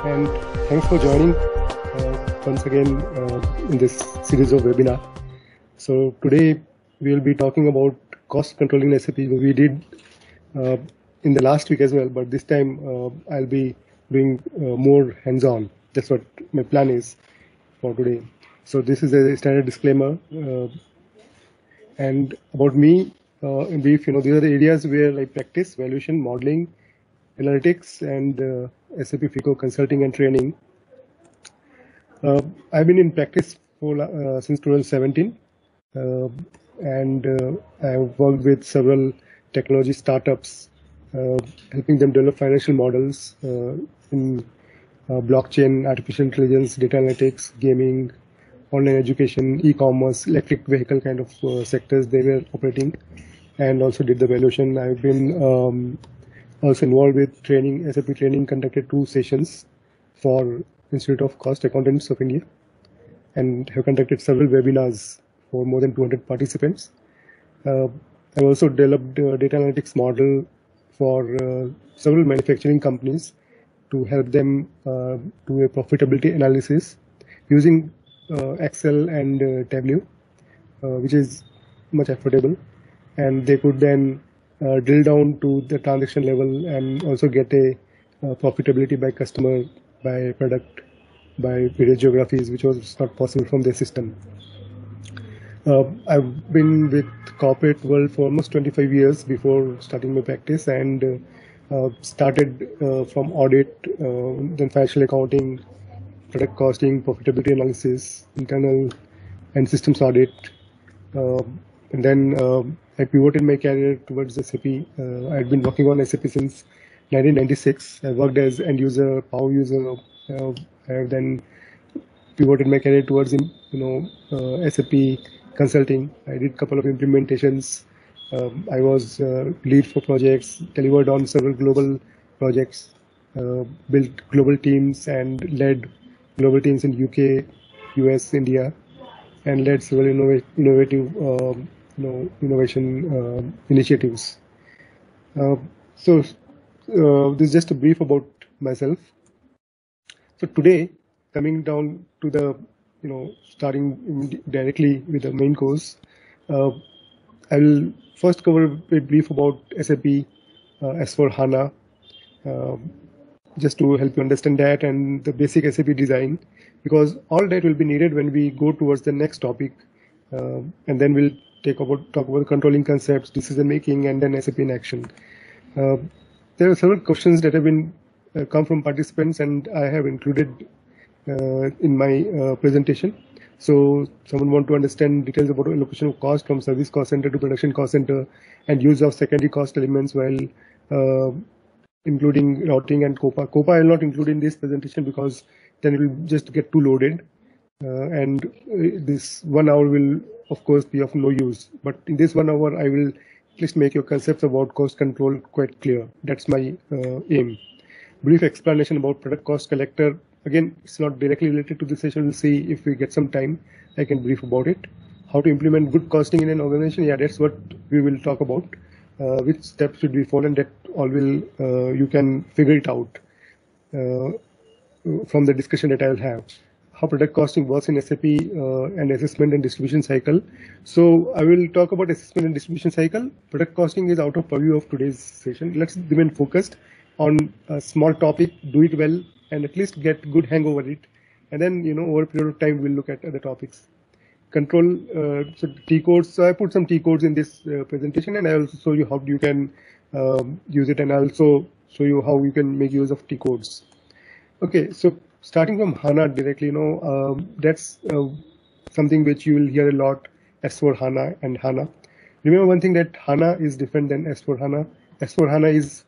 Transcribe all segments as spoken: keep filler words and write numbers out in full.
and thanks for joining uh, once again uh, in this series of webinar. So today we will be talking about cost controlling S A P. We did uh, in the last week as well, but this time uh, I'll be doing uh, more hands-on. That's what my plan is for today. So this is a standard disclaimer. Uh, and about me, uh, in brief, you know, these are the areas where I practice valuation, modeling, analytics, and uh, S A P FICO consulting and training. Uh, I've been in practice for uh, since twenty seventeen, uh, and uh, I've worked with several technology startups, uh, helping them develop financial models uh, in uh, blockchain, artificial intelligence, data analytics, gaming, online education, e-commerce, electric vehicle kind of uh, sectors they were operating, and also did the valuation. I've been um, also involved with training, S A P training, conducted two sessions for Institute of Cost Accountants of India, and have conducted several webinars for more than two hundred participants. Uh, I've also developed a data analytics model for uh, several manufacturing companies to help them uh, do a profitability analysis using uh, Excel and uh, Tableau, uh, which is much affordable, and they could then uh, drill down to the transaction level and also get a uh, profitability by customer, by product, by various geographies, which was not possible from their system. Uh, I've been with corporate world for almost twenty-five years before starting my practice, and uh, uh, started uh, from audit, uh, then financial accounting, product costing, profitability analysis, internal and systems audit, uh, and then uh, I pivoted my career towards S A P. Uh, I'd been working on S A P since nineteen ninety-six. I worked as end user, power user. Uh, I have then pivoted my career towards, you know, uh, S A P consulting. I did a couple of implementations. Um, I was uh, lead for projects, delivered on several global projects, uh, built global teams, and led global teams in U K, U S, India, and led several innov innovative, um, you know, innovation uh, initiatives. Uh, so uh, this is just a brief about myself. So today, coming down to the, you know, starting directly with the main course, uh, I will first cover a brief about S A P uh, S four HANA, uh, just to help you understand that and the basic S A P design, because all that will be needed when we go towards the next topic, uh, and then we'll take about talk about controlling concepts, decision making, and then S A P in action. Uh, there are several questions that have been uh, come from participants, and I have included uh, in my uh, presentation. So someone want to understand details about allocation of cost from service cost center to production cost center, and use of secondary cost elements while uh, including routing and COPA. COPA I will not include in this presentation because then it will just get too loaded, uh, and uh, this one hour will of course be of no use. But in this one hour, I will at least make your concepts about cost control quite clear. That's my uh, aim. Brief explanation about product cost collector. Again, it's not directly related to this session. We'll see if we get some time, I can brief about it. How to implement good costing in an organization. Yeah, that's what we will talk about. Uh, which steps should be followed, and that all will, uh, you can figure it out uh, from the discussion that I will have. How product costing works in S A P uh, and assessment and distribution cycle. So I will talk about assessment and distribution cycle. Product costing is out of purview of today's session. Let's remain focused on a small topic, do it well, and at least get good hang over it. And then, you know, over a period of time, we'll look at other topics. Control, uh, so T codes. So I put some T codes in this uh, presentation, and I also show you how you can um, use it, and I also show you how you can make use of T codes. Okay, so starting from HANA directly, you know, um, that's uh, something which you will hear a lot, S four HANA and HANA. Remember one thing, that HANA is different than S four HANA. S four HANA is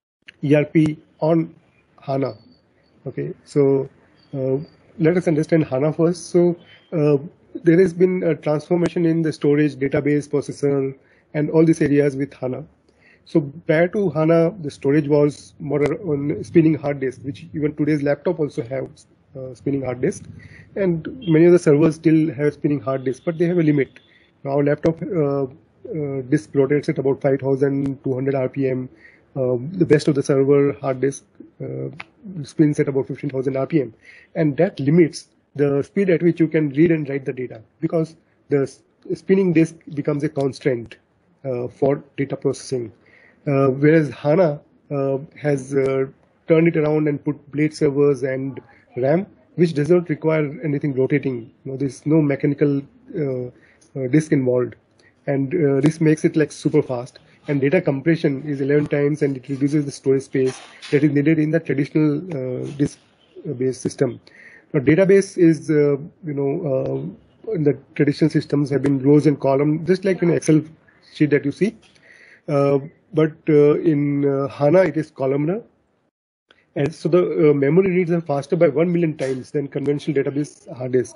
E R P on HANA. Okay, so uh, let us understand HANA first. So uh, there has been a transformation in the storage, database, processor, and all these areas with HANA. So prior to HANA, the storage was more on spinning hard disk, which even today's laptop also have uh, spinning hard disk, and many of the servers still have spinning hard disk, but they have a limit. Now, our laptop uh, uh, disk rotates at about five thousand two hundred R P M. Uh, the best of the server hard disk uh, spins at about fifteen thousand R P M, and that limits the speed at which you can read and write the data, because the spinning disk becomes a constraint uh, for data processing. Uh, whereas HANA uh, has uh, turned it around and put blade servers and RAM, which does not require anything rotating. You know, there's no mechanical uh, uh, disk involved, and uh, this makes it like super fast. And data compression is eleven times, and it reduces the storage space that is needed in the traditional uh, disk-based system. Now, database is, uh, you know, uh, in the traditional systems have been rows and columns, just like in Excel sheet that you see. Uh, but uh, in uh, HANA, it is columnar. And so the uh, memory reads are faster by one million times than conventional database hard disk.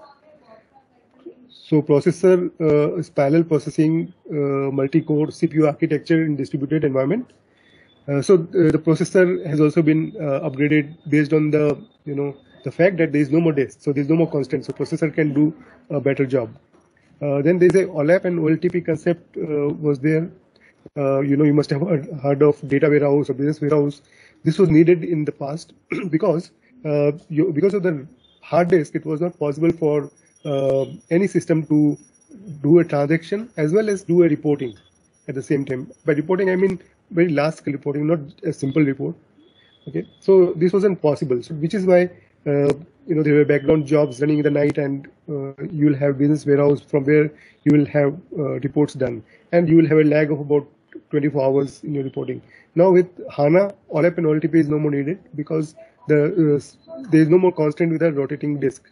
So processor uh, is parallel processing, uh, multi-core C P U architecture in distributed environment. Uh, so uh, the processor has also been uh, upgraded based on the, you know, the fact that there is no more disk, so there is no more constraint. So processor can do a better job. Uh, then there is a OLAP and O L T P concept uh, was there. Uh, you know, you must have heard of data warehouse or business warehouse. This was needed in the past because uh, you, because of the hard disk, it was not possible for uh, any system to do a transaction as well as do a reporting at the same time. By reporting, I mean very large scale reporting, not a simple report. Okay, so this wasn't possible. So which is why uh, you know there were background jobs running in the night, and uh, you will have business warehouse from where you will have uh, reports done, and you will have a lag of about twenty-four hours in your reporting. Now with HANA, OLAP and O L T P is no more needed because the uh, there is no more constraint with a rotating disk.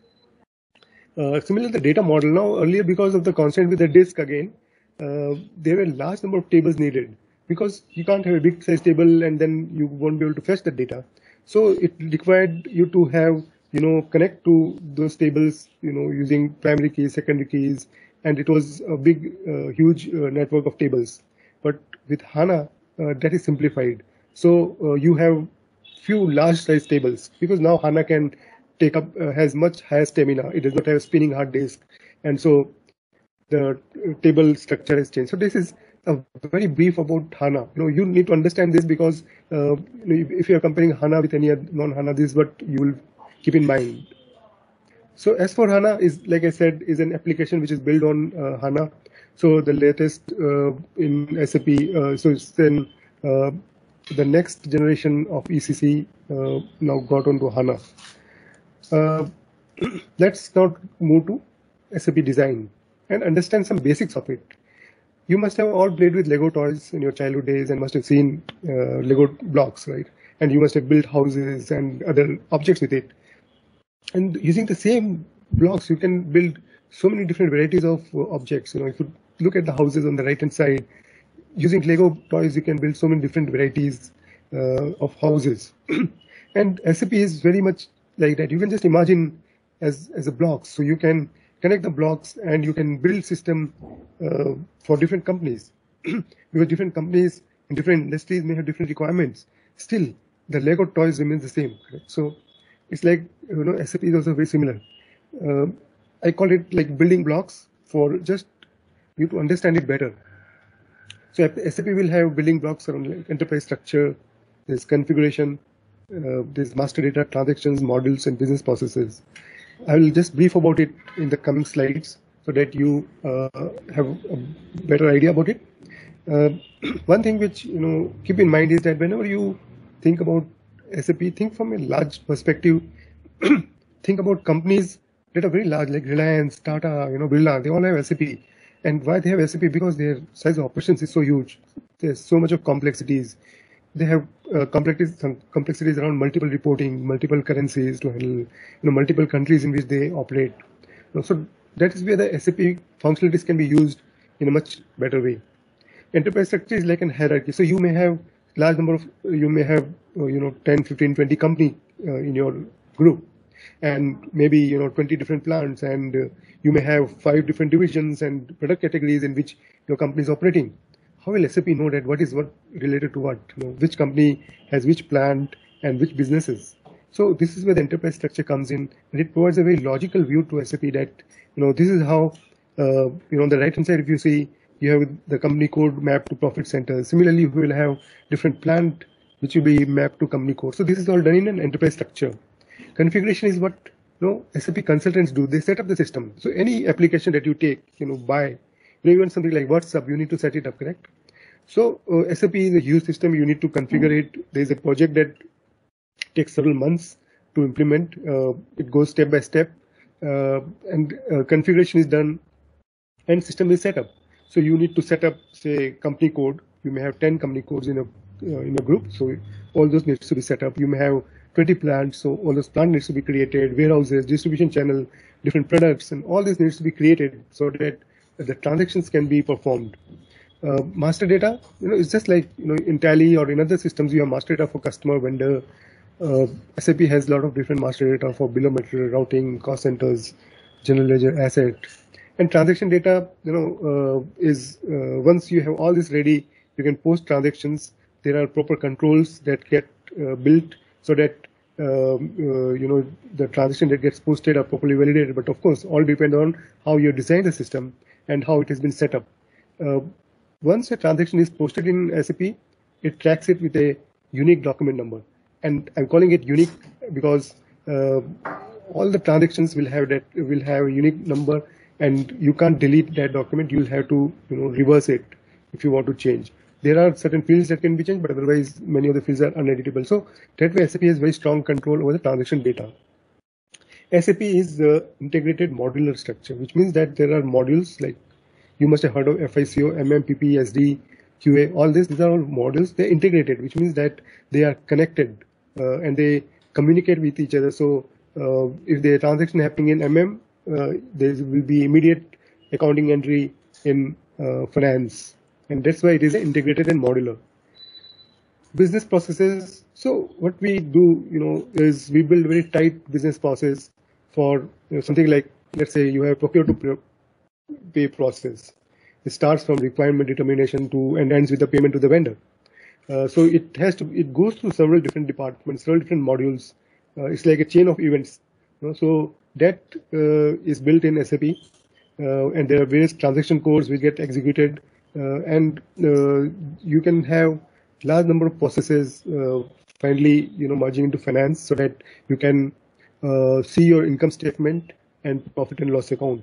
Uh, similarly, the data model now earlier, because of the constraint with the disk again, uh, there were a large number of tables needed, because you can't have a big size table and then you won't be able to fetch the data. So it required you to have, you know, connect to those tables, you know, using primary keys, secondary keys, and it was a big, uh, huge uh, network of tables. But with HANA, uh, that is simplified. So uh, you have few large size tables, because now HANA can take up, uh, has much higher stamina. It does not have a spinning hard disk. And so the table structure has changed. So this is a very brief about HANA. You know, you need to understand this because uh, if you are comparing HANA with any non-HANA, this is what you will keep in mind. So S four HANA is, like I said, is an application which is built on uh, HANA. So the latest uh, in S A P, uh, so it's then uh, the next generation of E C C uh, now got onto HANA. Uh, let's now move to S A P design and understand some basics of it. You must have all played with Lego toys in your childhood days and must have seen uh, Lego blocks, right? And you must have built houses and other objects with it. And using the same blocks, you can build so many different varieties of uh, objects. You know, if you look at the houses on the right-hand side, using Lego toys, you can build so many different varieties uh, of houses. And S A P is very much like that. You can just imagine as, as a block. So you can connect the blocks and you can build system uh, for different companies. Because different companies in different industries may have different requirements. Still, the Lego toys remain the same. Correct? So it's like, you know, S A P is also very similar. Uh, I call it like building blocks for just you to understand it better. So S A P will have building blocks around like enterprise structure, there's configuration, uh, there's master data, transactions, models, and business processes. I will just brief about it in the coming slides so that you uh, have a better idea about it. Uh, one thing which, you know, keep in mind is that whenever you think about S A P, think from a large perspective. Think about companies that are very large, like Reliance, Tata, you know, Birla. They all have S A P. And why they have S A P? Because their size of operations is so huge. There's so much of complexities. They have uh, complexities, some complexities around multiple reporting, multiple currencies to handle, you know, multiple countries in which they operate. You know, so that is where the S A P functionalities can be used in a much better way. Enterprise structure is like a hierarchy. So you may have large number of, you may have, uh, you know, ten, fifteen, twenty company uh, in your group, and maybe, you know, twenty different plants, and uh, you may have five different divisions and product categories in which your company is operating. How will S A P know that what is what related to what? You know, which company has which plant and which businesses? So this is where the enterprise structure comes in, and it provides a very logical view to S A P that, you know, this is how, uh, you know, on the right hand side, if you see, you have the company code mapped to profit centers. Similarly, we will have different plant which will be mapped to company code. So this is all done in an enterprise structure. Configuration is what you know S A P consultants do. They set up the system. So any application that you take, you know, buy, you know, even something like WhatsApp, you need to set it up, correct? So uh, S A P is a huge system. You need to configure it. There's a project that takes several months to implement. Uh, it goes step by step, uh, and uh, configuration is done, and system is set up. So you need to set up, say, company code. You may have ten company codes in a uh, in a group. So all those needs to be set up. You may have twenty plants. So all those plants needs to be created. Warehouses, distribution channel, different products, and all this needs to be created so that the transactions can be performed. Uh, master data, you know, it's just like, you know, in Tally or in other systems, you have master data for customer, vendor. Uh, S A P has a lot of different master data for bill of material, routing, cost centers, general ledger, asset, and transaction data. You know, uh, is uh, once you have all this ready, you can post transactions. There are proper controls that get uh, built so that um, uh, you know the transaction that gets posted are properly validated. But of course, all depend on how you design the system and how it has been set up. Uh, Once a transaction is posted in S A P, it tracks it with a unique document number. And I'm calling it unique because uh, all the transactions will have that will have a unique number, and you can't delete that document. You'll have to you know reverse it if you want to change. There are certain fields that can be changed, but otherwise many of the fields are uneditable. So that way S A P has very strong control over the transaction data. S A P is the integrated modular structure, which means that there are modules like you must have heard of F I C O, M M, P P, S D, Q A, all this. These are all modules. They're integrated, which means that they are connected uh, and they communicate with each other. So uh, if the transaction happening in M M, uh, there will be immediate accounting entry in uh, finance. And that's why it is integrated and modular. Business processes. So what we do, you know, is we build very tight business process for you know, something like, let's say you have procure to pay process. It starts from requirement determination to and ends with the payment to the vendor. Uh, so it has to, it goes through several different departments, several different modules. Uh, it's like a chain of events. You know, so that uh, is built in S A P, uh, and there are various transaction codes which get executed, uh, and uh, you can have large number of processes uh, finally, you know, merging into finance so that you can uh, see your income statement and profit and loss account.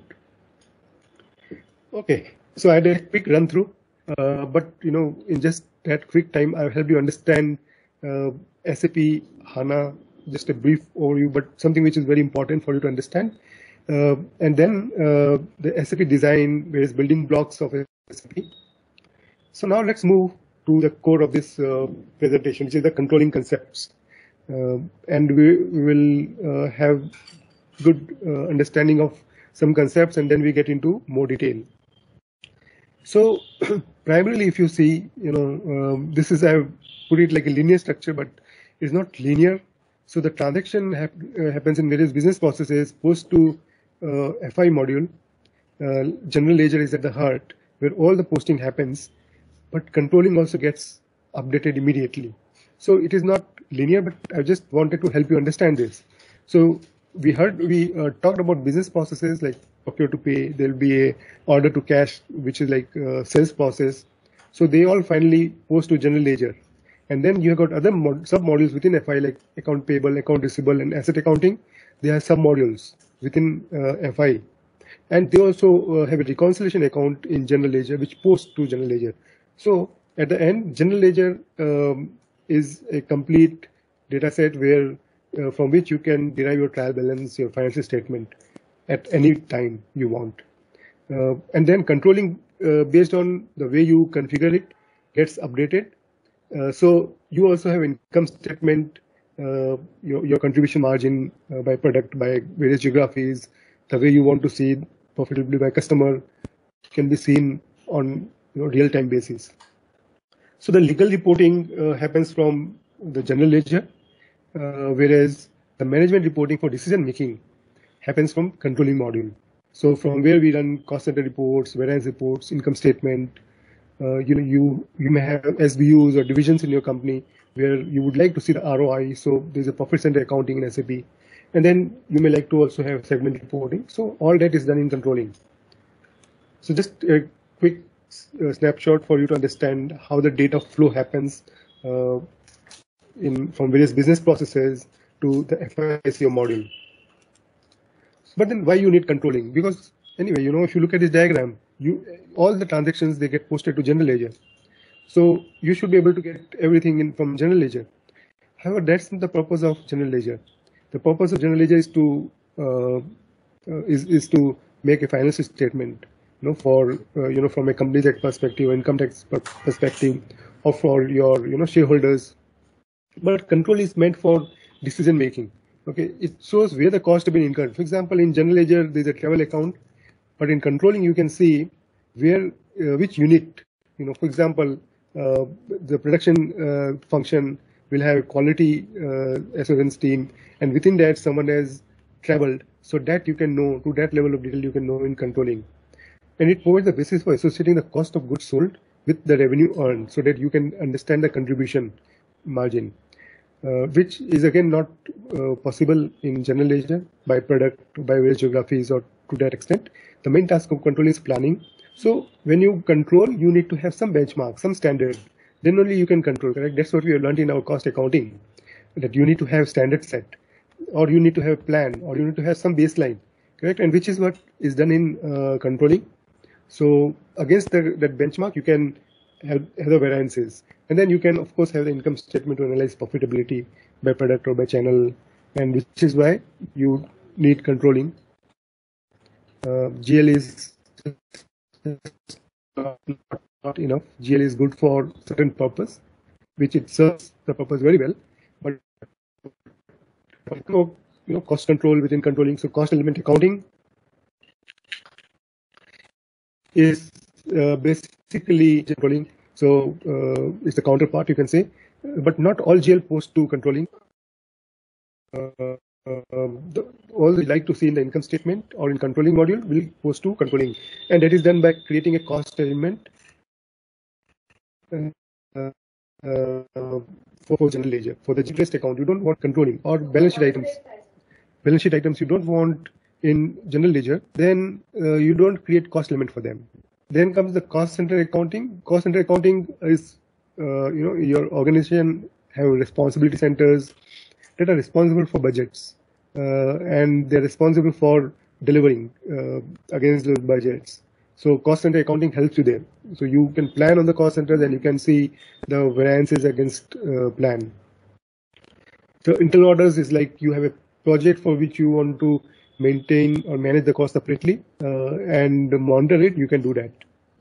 Okay, so I had a quick run through, uh, but you know, in just that quick time, I'll help you understand uh, S A P HANA, just a brief overview, but something which is very important for you to understand. Uh, and then uh, the S A P design, various building blocks of S A P. So now let's move to the core of this uh, presentation, which is the controlling concepts. Uh, and we, we will uh, have good uh, understanding of some concepts, and then we get into more detail. So primarily, if you see, you know, um, this is, I've put it like a linear structure, but it's not linear. So the transaction hap uh, happens in various business processes, post to uh, F I module. Uh, general ledger is at the heart, where all the posting happens, but controlling also gets updated immediately. So it is not linear, but I just wanted to help you understand this. So we heard, we uh, talked about business processes like procure to pay. There'll be a order to cash, which is like uh, sales process. So they all finally post to general ledger. And then you have got other mod sub modules within F I like account payable, account receivable, and asset accounting. They have sub modules within uh, F I. And they also uh, have a reconciliation account in general ledger, which posts to general ledger. So at the end, general ledger um, is a complete data set where uh, from which you can derive your trial balance, your financial statement at any time you want. Uh, and then controlling uh, based on the way you configure it gets updated. Uh, so you also have income statement, uh, your, your contribution margin uh, by product, by various geographies, the way you want to see profitability by customer can be seen on you know, real-time basis. So the legal reporting uh, happens from the general ledger, uh, whereas the management reporting for decision making happens from controlling module. So from where we run cost center reports, variance reports, income statement. Uh, you know, you you may have S B Us or divisions in your company where you would like to see the R O I. So there's a profit center accounting in S A P, and then you may like to also have segment reporting. So all that is done in controlling. So just a quick uh, snapshot for you to understand how the data flow happens. Uh, in from various business processes to the F I C O module. But then why you need controlling? Because anyway, you know, if you look at this diagram, you all the transactions, they get posted to general ledger. So you should be able to get everything in from general ledger. However, that's not the purpose of general ledger. The purpose of general ledger is to uh, uh, is is to make a financial statement, you know, for uh, you know, from a company tax perspective, income tax perspective, or for your, you know, shareholders. But control is meant for decision making. Okay, it shows where the cost have been incurred. For example, in general ledger, there's a travel account, but in controlling, you can see where uh, which unit. You know, for example, uh, the production uh, function will have a quality uh, assurance team, and within that, someone has traveled, so that you can know, to that level of detail you can know in controlling. And it provides the basis for associating the cost of goods sold with the revenue earned, so that you can understand the contribution margin, uh, which is again not uh, possible in general ledger by product, by various geographies, or to that extent. The main task of control is planning. So when you control, you need to have some benchmark, some standard. Then only you can control, correct? That's what we have learned in our cost accounting, that you need to have standard set, or you need to have a plan, or you need to have some baseline, correct? And which is what is done in uh, controlling. So against the, that benchmark, you can have, have the variances. And then you can, of course, have the income statement to analyze profitability by product or by channel, and which is why you need controlling. Uh, G L is not, not enough. G L is good for certain purpose, which it serves the purpose very well. But you know, cost control within controlling. So cost element accounting is uh, basically controlling. So uh, it's the counterpart, you can say. But not all G L posts to controlling. Uh, Um, the, all we like to see in the income statement or in controlling module will post to controlling, and that is done by creating a cost element uh, uh, for, for general ledger. For the interest account, you don't want controlling, or balance sheet items. Balance sheet items you don't want in general ledger, then uh, you don't create cost element for them. Then comes the cost center accounting. Cost center accounting is, uh, you know, your organization have responsibility centers that are responsible for budgets, uh, and they're responsible for delivering uh, against those budgets. So cost center accounting helps you there. So you can plan on the cost centers, and you can see the variances against uh, plan. So internal orders is like you have a project for which you want to maintain or manage the cost separately uh, and monitor it. You can do that.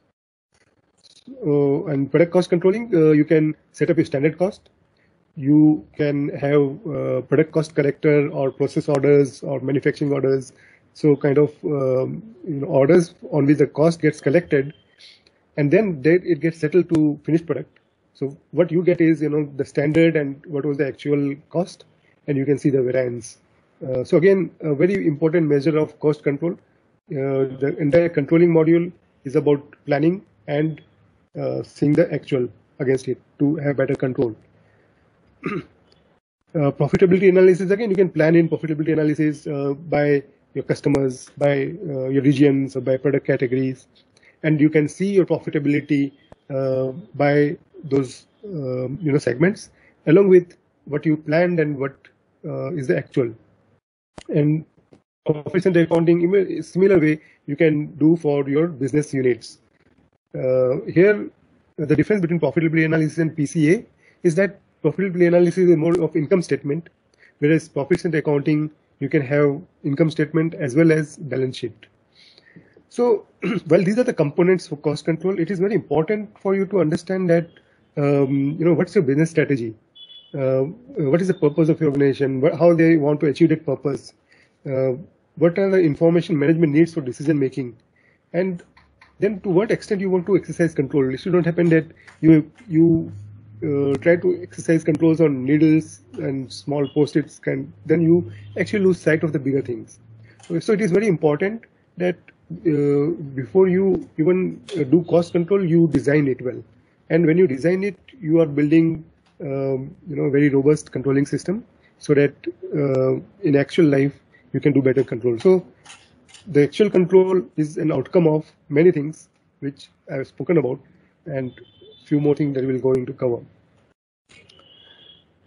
Uh, and product cost controlling, uh, you can set up a standard cost. You can have uh, product cost corrector or process orders or manufacturing orders. So kind of um, you know, orders on which the cost gets collected, and then they, it gets settled to finished product. So what you get is, you know, the standard and what was the actual cost, and you can see the variance. Uh, so again, a very important measure of cost control. Uh, the entire controlling module is about planning and uh, seeing the actual against it to have better control. Uh, profitability analysis, again, you can plan in profitability analysis uh, by your customers, by uh, your regions, or by product categories, and you can see your profitability uh, by those uh, you know segments, along with what you planned and what uh, is the actual. And profit center accounting, in a similar way, you can do for your business units. Uh, here, the difference between profitability analysis and P C A is that profitability analysis is more of income statement, whereas profit center accounting, you can have income statement as well as balance sheet. So, well, these are the components for cost control. It is very important for you to understand that, um, you know, what's your business strategy? Uh, what is the purpose of your organization? What, how they want to achieve that purpose? Uh, what are the information management needs for decision making? And then to what extent you want to exercise control. It shouldn't happen that you, you, Uh, try to exercise controls on needles and small post-its, can then you actually lose sight of the bigger things. So, so it is very important that uh, before you even uh, do cost control, you design it well. And when you design it, you are building um, you know, very robust controlling system, so that uh, in actual life you can do better control. So the actual control is an outcome of many things which I have spoken about, and few more things that we're going to cover.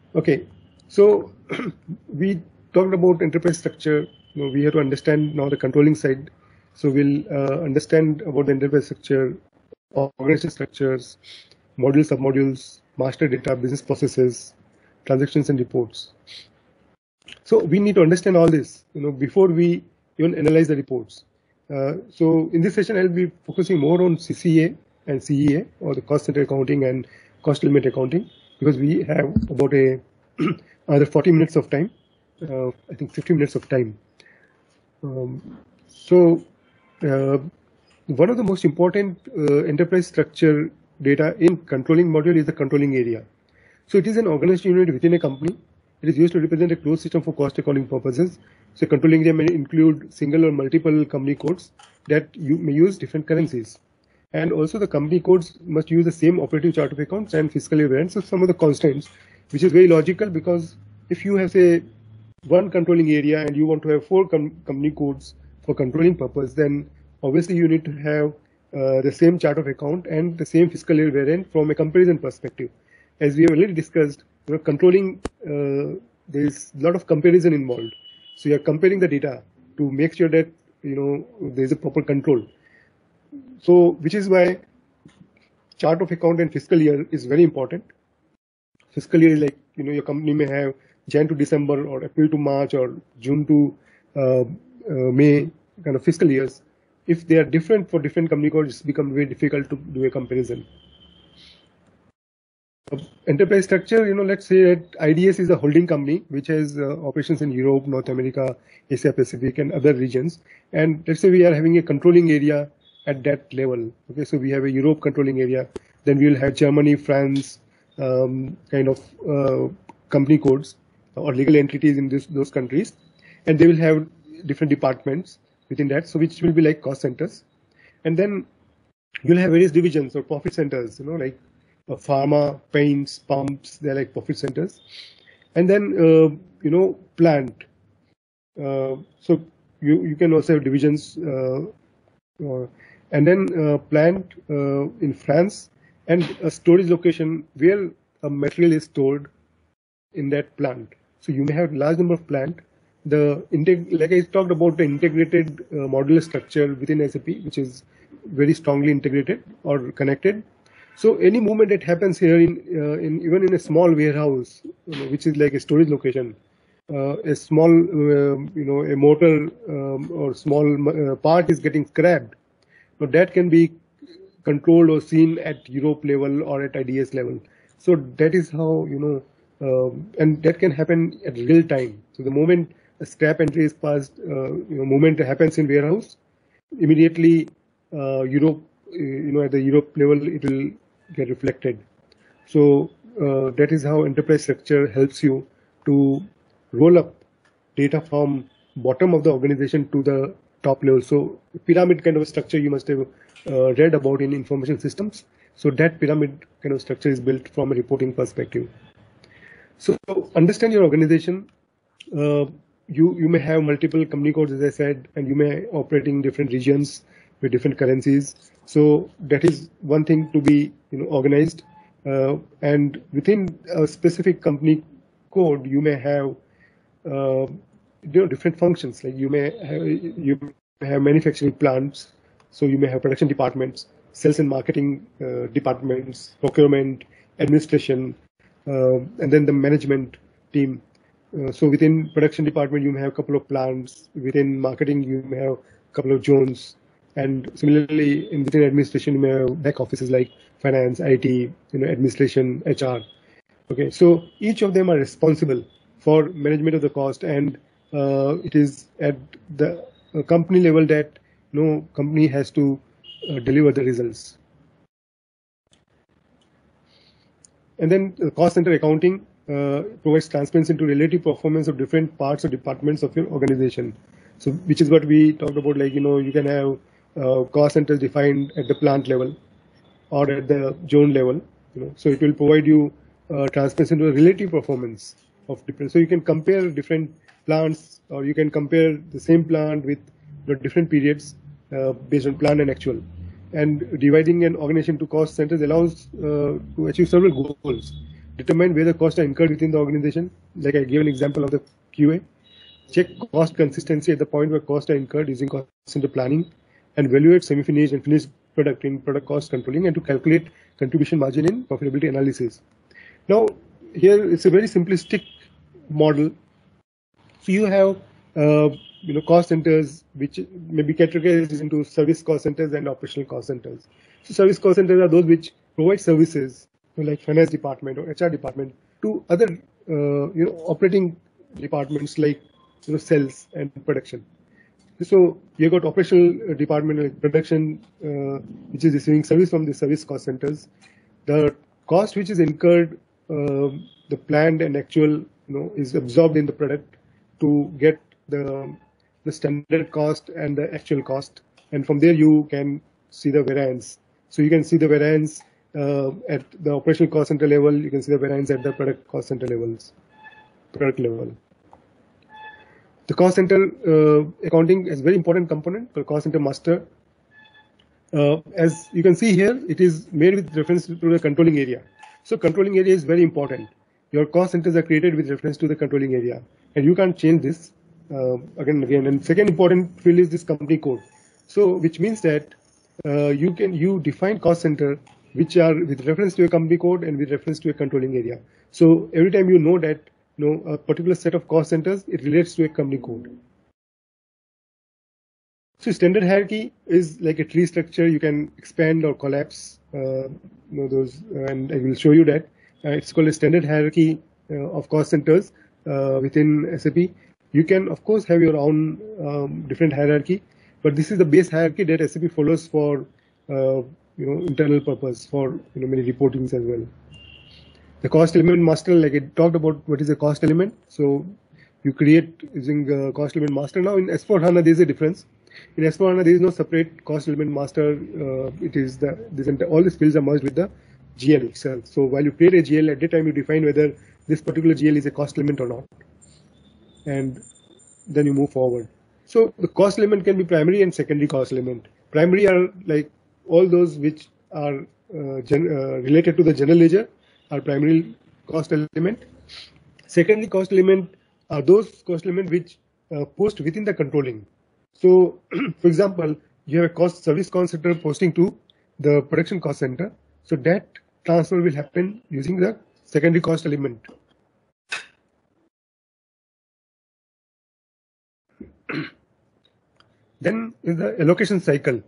Okay, so we talked about enterprise structure. You know, we have to understand now the controlling side. So we'll uh, understand about the enterprise structure, organization structures, modules, submodules, master data, business processes, transactions, and reports. So we need to understand all this, you know, before we even analyze the reports. Uh, so in this session, I'll be focusing more on C C A and C E A, or the cost center accounting and cost element accounting, because we have about a another forty minutes of time. Uh, I think fifty minutes of time. Um, so uh, one of the most important uh, enterprise structure data in controlling module is the controlling area. So it is an organized unit within a company. It is used to represent a closed system for cost accounting purposes. So controlling area may include single or multiple company codes that you may use different currencies. And also the company codes must use the same operative chart of accounts and fiscal year variance. So some of the constants, which is very logical, because if you have say one controlling area and you want to have four com company codes for controlling purpose, then obviously you need to have uh, the same chart of account and the same fiscal year variant from a comparison perspective. As we have already discussed, you know, controlling, uh, there is a lot of comparison involved. So you are comparing the data to make sure that, you know, there is a proper control. So which is why chart of account and fiscal year is very important. Fiscal year is like, you know, your company may have Jan to December or April to March or June to uh, uh, May kind of fiscal years. If they are different for different company codes, it's become very difficult to do a comparison. Uh, enterprise structure, you know, let's say that I D S is a holding company which has uh, operations in Europe, North America, Asia Pacific, and other regions. And let's say we are having a controlling area at that level. Okay, so we have a Europe controlling area. Then we will have Germany, France, um, kind of uh, company codes or legal entities in this, those countries, and they will have different departments within that. So which will be like cost centers, and then you'll have various divisions or profit centers. You know, like uh, pharma, paints, pumps. They're like profit centers, and then uh, you know plant. Uh, so you you can also have divisions, uh, uh, and then uh, plant uh, in France, and a storage location where a material is stored in that plant. So you may have large number of plant. The integ like I talked about the integrated uh, modular structure within S A P, which is very strongly integrated or connected. So any movement that happens here in, uh, in even in a small warehouse, you know, which is like a storage location, uh, a small, uh, you know, a motor um, or small uh, part is getting scrapped. So that can be controlled or seen at Europe level or at I D S level. So that is how, you know, um, and that can happen at real time. So the moment a scrap entry is passed, uh, you know, movement happens in warehouse, immediately uh, Europe, you know, at the Europe level, it will get reflected. So uh, that is how enterprise structure helps you to roll up data from bottom of the organization to the top level. So pyramid kind of structure you must have uh, read about in information systems. So that pyramid kind of structure is built from a reporting perspective. So understand your organization. Uh, you you may have multiple company codes, as I said, and you may operate in different regions with different currencies. So that is one thing to be, you know, organized. Uh, and within a specific company code, you may have uh, you know, different functions. Like you may have, you may have manufacturing plants, so you may have production departments, sales and marketing uh, departments, procurement, administration, uh, and then the management team. Uh, so within production department, you may have a couple of plants. Within marketing, you may have a couple of zones. And similarly, in within administration, you may have back offices like finance, I T, you know, administration, H R. Okay, so each of them are responsible for management of the cost, and uh, it is at the uh, company level that no company has to uh, deliver the results. And then uh, cost center accounting uh, provides transparency into relative performance of different parts or departments of your organization. So, which is what we talked about. Like, you know, you can have uh, cost centers defined at the plant level or at the zone level. You know, so it will provide you uh, transparency into the relative performance of different. So you can compare different plants, or you can compare the same plant with you know, different periods uh, based on plan and actual. And dividing an organization to cost centers allows uh, to achieve several goals. determine where the costs are incurred within the organization. Like I gave an example of the Q A. Check cost consistency at the point where costs are incurred using cost center planning, and evaluate semi-finished and finished product in product cost controlling, and to calculate contribution margin in profitability analysis. Now, here it's a very simplistic model. So you have uh, you know cost centers which may be categorized into service cost centers and operational cost centers. So service cost centers are those which provide services, you know, like finance department or H R department, to other uh, you know operating departments like you know sales and production. So you got operational department like production, uh, which is receiving service from the service cost centers. The cost which is incurred, uh, the planned and actual, you know, is absorbed in the product to get the the standard cost and the actual cost, and from there you can see the variance. So you can see the variance uh, at the operational cost center level. You can see the variance at the product cost center levels, product level. The cost center uh, accounting is a very important component for cost center master. Uh, as you can see here, it is made with reference to the controlling area. So controlling area is very important. Your cost centers are created with reference to the controlling area, and you can't change this uh, again and again. And second important field is this company code. So which means that uh, you can you define cost center which are with reference to a company code and with reference to a controlling area. So every time you know that you know, a particular set of cost centers, it relates to a company code. So standard hierarchy is like a tree structure. You can expand or collapse. Uh, you know those, and I will show you that. Uh, it's called a standard hierarchy uh, of cost centers uh, within S A P. You can, of course, have your own um, different hierarchy, but this is the base hierarchy that S A P follows for uh, you know internal purpose, for you know many reportings as well. The cost element master, like I talked about, what is a cost element. So you create using uh, cost element master. Now in S four HANA there is a difference. In S four HANA there is no separate cost element master. Uh, it is the this all these fields are merged with the G L itself. So while you create a G L, at that time you define whether this particular G L is a cost element or not, and then you move forward. So the cost element can be primary and secondary cost element. Primary are like all those which are uh, gen, uh, related to the general ledger, are primary cost element. Secondary cost element are those cost element which uh, post within the controlling. So, for example, you have a cost service cost center posting to the production cost center. So that transfer will happen using the secondary cost element. Then is the allocation cycle.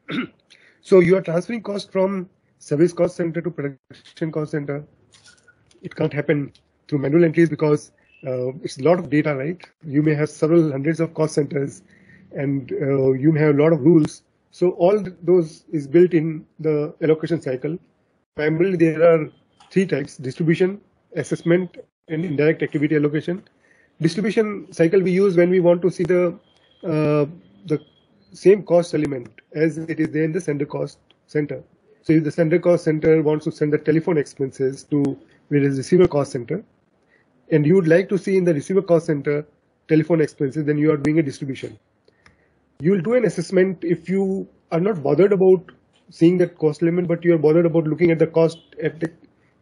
So you are transferring cost from service cost center to production cost center. It can't happen through manual entries because uh, it's a lot of data, right? You may have several hundreds of cost centers, and uh, you may have a lot of rules. So all those is built in the allocation cycle. Primarily, there are three types: distribution, assessment, and indirect activity allocation. Distribution cycle we use when we want to see the uh, the same cost element as it is there in the sender cost center. So if the sender cost center wants to send the telephone expenses to various receiver cost center, and you would like to see in the receiver cost center telephone expenses, then you are doing a distribution. You will do an assessment if you are not bothered about seeing that cost element, but you are bothered about looking at the cost at the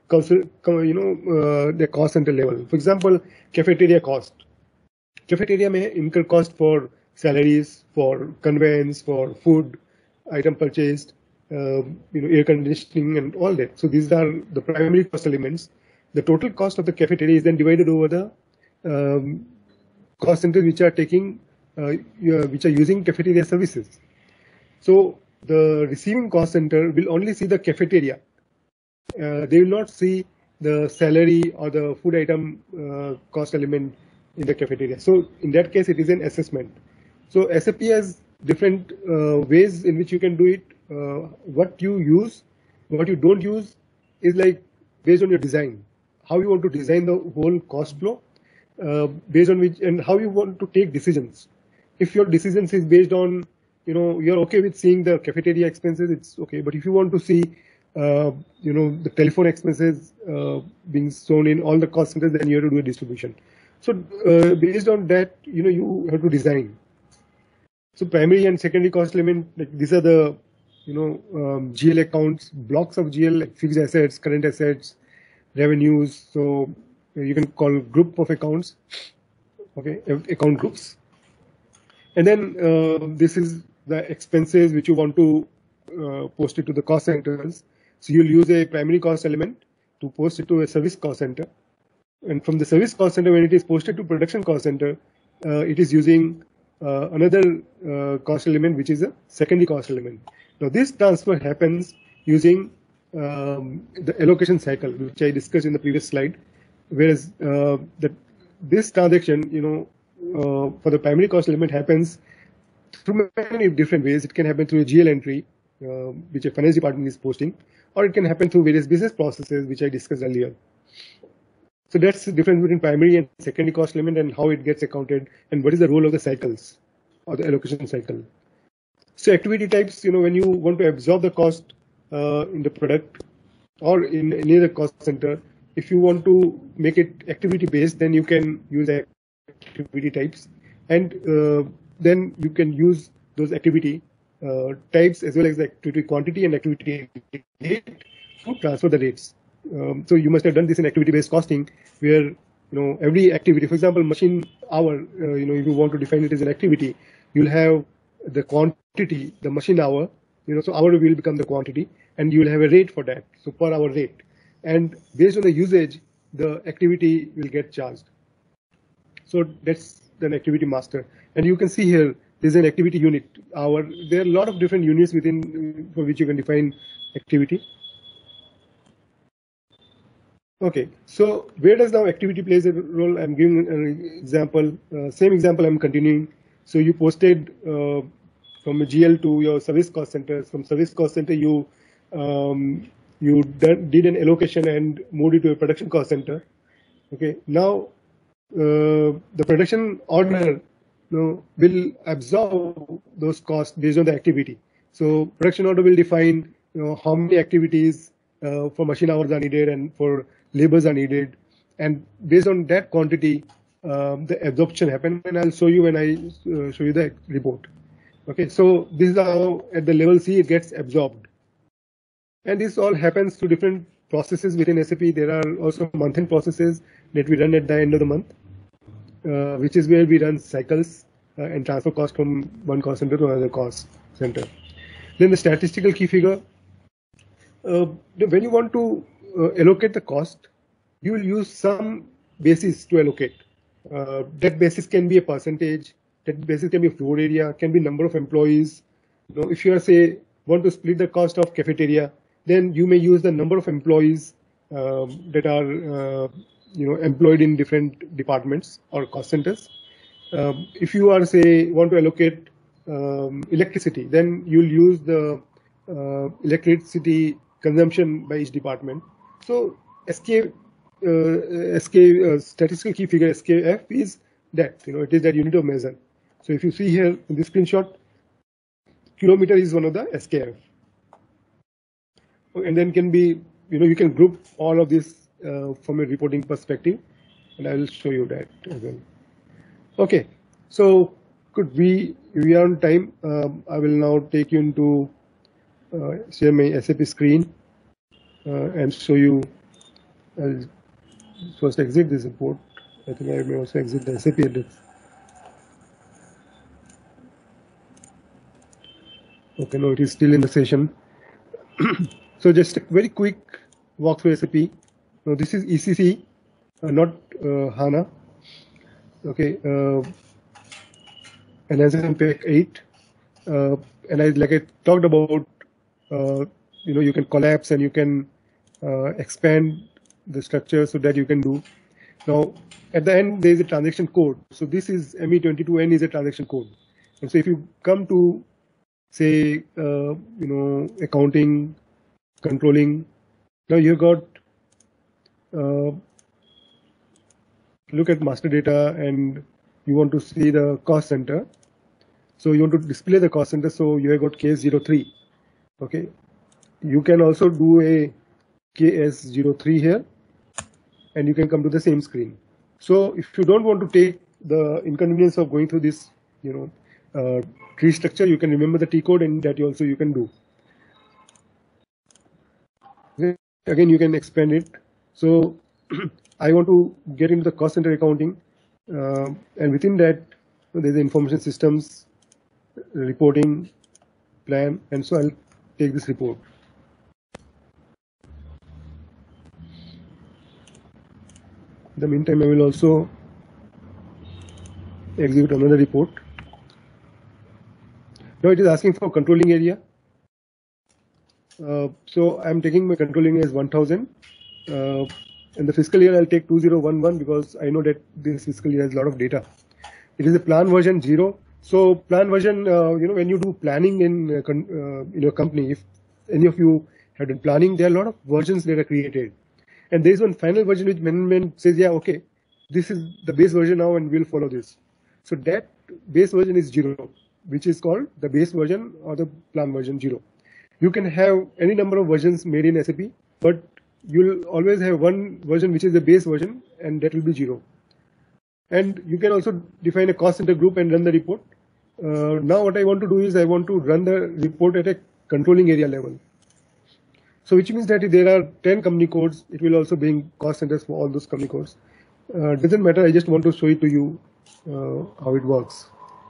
you know uh, the cost center level. For example, cafeteria cost. Cafeteria may incur cost for salaries, for conveyance, for food, item purchased, uh, you know, air conditioning, and all that. So these are the primary cost elements. The total cost of the cafeteria is then divided over the um, cost centers which are taking, uh, which are using cafeteria services. So the receiving cost center will only see the cafeteria. Uh, they will not see the salary or the food item uh, cost element in the cafeteria. So in that case, it is an assessment. So S A P has different uh, ways in which you can do it. Uh, what you use, what you don't use is like based on your design, how you want to design the whole cost flow, uh, based on which and how you want to take decisions. If your decisions is based on, you know, you're okay with seeing the cafeteria expenses, it's okay. But if you want to see, uh, you know, the telephone expenses uh, being shown in all the cost centers, then you have to do a distribution. So uh, based on that, you know, you have to design. So primary and secondary cost element, like these are the, you know, um, G L accounts, blocks of G L, like fixed assets, current assets, revenues. So you can call group of accounts, okay, account groups. And then uh, this is the expenses which you want to uh, post it to the cost centers. So you'll use a primary cost element to post it to a service cost center. And from the service cost center, when it is posted to production cost center, uh, it is using uh, another uh, cost element, which is a secondary cost element. Now this transfer happens using um, the allocation cycle, which I discussed in the previous slide. Whereas uh, that this transaction, you know, uh, for the primary cost element happens through many different ways. It can happen through a G L entry, uh, which a finance department is posting, or it can happen through various business processes, which I discussed earlier. So that's the difference between primary and secondary cost element and how it gets accounted and what is the role of the cycles or the allocation cycle. So activity types, you know, when you want to absorb the cost uh, in the product or in any other cost center, if you want to make it activity based, then you can use activity types, and uh, then you can use those activity uh, types as well as the activity quantity and activity rate to transfer the rates. Um, so you must have done this in activity-based costing, where you know every activity, for example, machine hour. Uh, you know, if you want to define it as an activity, you'll have the quantity, the machine hour. You know, so hour will become the quantity, and you will have a rate for that. So per hour rate, and based on the usage, the activity will get charged. So that's an activity master, and you can see here there's an activity unit. Hour. There are a lot of different units within for which you can define activity. Okay, so where does now activity plays a role? I'm giving an example, uh, same example I'm continuing. So you posted uh, from a G L to your service cost center. From service cost center, you um, you did an allocation and moved it to a production cost center. Okay, now uh, the production order you know, will absorb those costs based on the activity. So production order will define you know how many activities uh, for machine hours are needed and for labors are needed, and based on that quantity, um, the absorption happen. And I'll show you when I uh, show you the report. Okay, so this is how at the level C it gets absorbed, and this all happens through different processes within S A P. There are also month-end processes that we run at the end of the month, uh, which is where we run cycles uh, and transfer cost from one cost center to another cost center. Then the statistical key figure. Uh, when you want to uh, allocate the cost, you will use some basis to allocate. Uh, that basis can be a percentage, that basis can be a floor area, can be number of employees. You know, if you are say want to split the cost of cafeteria, then you may use the number of employees um, that are uh, you know employed in different departments or cost centers. Um, if you are say want to allocate um, electricity, then you'll use the uh, electricity consumption by each department. So S K, uh, S K uh, statistical key figure S K F is that you know it is that unit of measure. So if you see here in this screenshot, kilometer is one of the S K F, and then can be you know you can group all of this uh, from a reporting perspective, and I will show you that as well. Okay, so could we we are on time. Um, I will now take you into uh, share my S A P screen uh, and show you. I'll first exit this report. I think I may also exit the S A P edit. Okay, no, it is still in the session. So just a very quick walk through S A P. Now this is E C C, uh, not uh, HANA. Okay, uh, and as in Pack eight, uh, and I like I talked about, uh, you know, you can collapse and you can uh, expand the structure so that you can do. Now at the end there is a transaction code. So this is M E twenty-two N is a transaction code, and so if you come to say uh, you know accounting, controlling, now you got uh, look at master data and you want to see the cost center. So you want to display the cost center, so you have got K S zero three. Okay, you can also do a K S zero three here, and you can come to the same screen. So if you don't want to take the inconvenience of going through this, you know, uh, tree structure, you can remember the T code, and that you also you can do. Again, you can expand it So I want to get into the cost center accounting, uh, and within that, there's the information systems, reporting, plan, and so I'll take this report. In the meantime, I will also execute another report. Now it is asking for controlling area. Uh, so I'm taking my controlling as one thousand. Uh, in the fiscal year, I'll take two thousand eleven because I know that this fiscal year has a lot of data. It is a plan version zero. So plan version, uh, you know, when you do planning in uh, uh, in your company, if any of you have done planning, there are a lot of versions that are created. And there is one final version which management says, yeah, okay, this is the base version now and we'll follow this. So that base version is zero, which is called the base version or the plan version zero. You can have any number of versions made in S A P, but you'll always have one version which is the base version, and that will be zero. And you can also define a cost center group and run the report. Uh, now what I want to do is I want to run the report at a controlling area level. So which means that if there are ten company codes, it will also bring cost centers for all those company codes. Uh, doesn't matter, I just want to show it to you uh, how it works.